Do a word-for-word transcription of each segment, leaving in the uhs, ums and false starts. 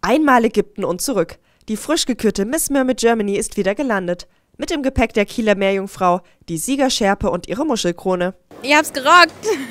Einmal Ägypten und zurück. Die frisch gekürte Miss Mermaid Germany ist wieder gelandet. Mit im Gepäck der Kieler Meerjungfrau, die Siegerschärpe und ihre Muschelkrone. Ihr habt's gerockt!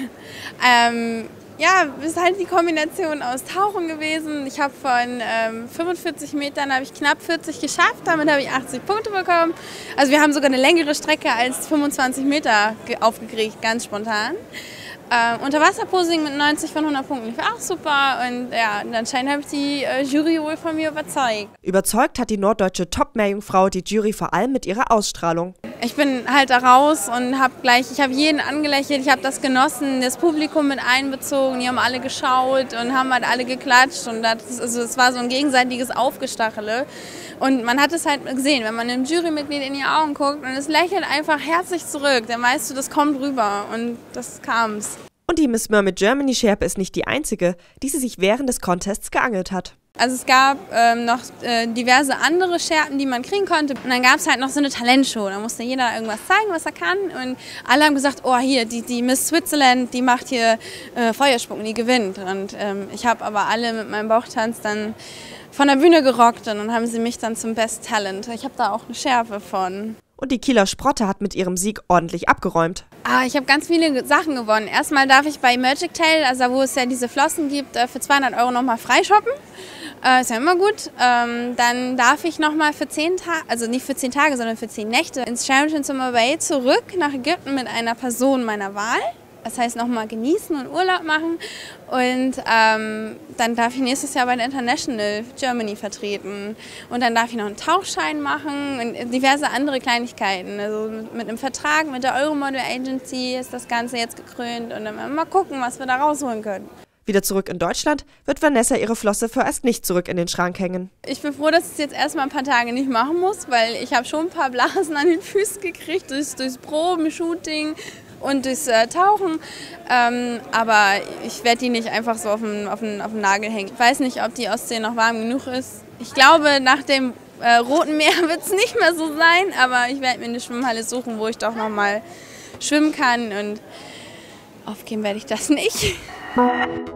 ähm, ja, es ist halt die Kombination aus Tauchen gewesen. Ich habe von ähm, fünfundvierzig Metern habe ich knapp vierzig geschafft, damit habe ich achtzig Punkte bekommen. Also wir haben sogar eine längere Strecke als fünfundzwanzig Meter aufgekriegt, ganz spontan. Ähm, Unterwasserposing mit neunzig von hundert Punkten lief auch super und ja, anscheinend habe ich die äh, Jury wohl von mir überzeugt. Überzeugt hat die norddeutsche Top-Meerjungfrau die Jury vor allem mit ihrer Ausstrahlung. Ich bin halt da raus und habe gleich, ich habe jeden angelächelt, ich habe das genossen, das Publikum mit einbezogen, die haben alle geschaut und haben halt alle geklatscht und das, also es war so ein gegenseitiges Aufgestachele. Und man hat es halt gesehen, wenn man einem Jurymitglied in die Augen guckt und es lächelt einfach herzlich zurück, dann weißt du, das kommt rüber und das kam's. Und die Miss Mermaid Germany Schärpe ist nicht die einzige, die sie sich während des Contests geangelt hat. Also es gab ähm, noch äh, diverse andere Scherpen, die man kriegen konnte. Und dann gab es halt noch so eine Talentshow. Da musste jeder irgendwas zeigen, was er kann. Und alle haben gesagt, oh hier, die, die Miss Switzerland, die macht hier äh, Feuerspucken, die gewinnt. Und ähm, ich habe aber alle mit meinem Bauchtanz dann von der Bühne gerockt. Und dann haben sie mich dann zum Best Talent. Ich habe da auch eine Schärpe von. Und die Kieler Sprotte hat mit ihrem Sieg ordentlich abgeräumt. Ah, ich habe ganz viele Sachen gewonnen. Erstmal darf ich bei Magic Tail, also wo es ja diese Flossen gibt, für zweihundert Euro nochmal freishoppen. Äh, ist ja immer gut. Ähm, dann darf ich nochmal für zehn Tage, also nicht für zehn Tage, sondern für zehn Nächte ins Sheraton Summer Bay zurück nach Ägypten mit einer Person meiner Wahl. Das heißt, nochmal genießen und Urlaub machen. Und ähm, dann darf ich nächstes Jahr bei der International Germany vertreten. Und dann darf ich noch einen Tauchschein machen und diverse andere Kleinigkeiten. Also mit einem Vertrag mit der Euromodel Agency ist das Ganze jetzt gekrönt. Und dann mal gucken, was wir da rausholen können. Wieder zurück in Deutschland wird Vanessa ihre Flosse vorerst nicht zurück in den Schrank hängen. Ich bin froh, dass ich es jetzt erstmal ein paar Tage nicht machen muss, weil ich habe schon ein paar Blasen an den Füßen gekriegt, durchs, durchs Proben, Shooting und durchs äh, Tauchen. Ähm, aber ich werde die nicht einfach so auf den, auf, den, auf den Nagel hängen. Ich weiß nicht, ob die Ostsee noch warm genug ist. Ich glaube, nach dem äh, Roten Meer wird es nicht mehr so sein, aber ich werde mir eine Schwimmhalle suchen, wo ich doch noch mal schwimmen kann und aufgeben werde ich das nicht.